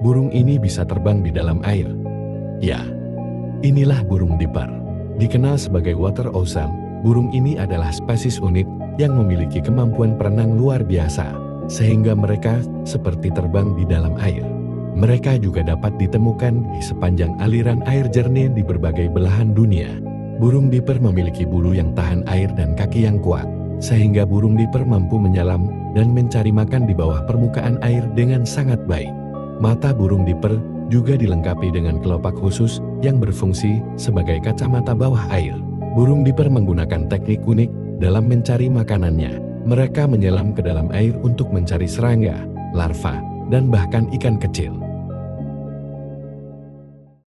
burung ini bisa terbang di dalam air. Ya, inilah burung dipper. Dikenal sebagai water owl, burung ini adalah spesies unik yang memiliki kemampuan berenang luar biasa, sehingga mereka seperti terbang di dalam air. Mereka juga dapat ditemukan di sepanjang aliran air jernih di berbagai belahan dunia. Burung dipper memiliki bulu yang tahan air dan kaki yang kuat, sehingga burung dipper mampu menyelam dan mencari makan di bawah permukaan air dengan sangat baik. Mata burung dipper juga dilengkapi dengan kelopak khusus yang berfungsi sebagai kacamata bawah air. Burung dipper menggunakan teknik unik dalam mencari makanannya. Mereka menyelam ke dalam air untuk mencari serangga, larva, dan bahkan ikan kecil.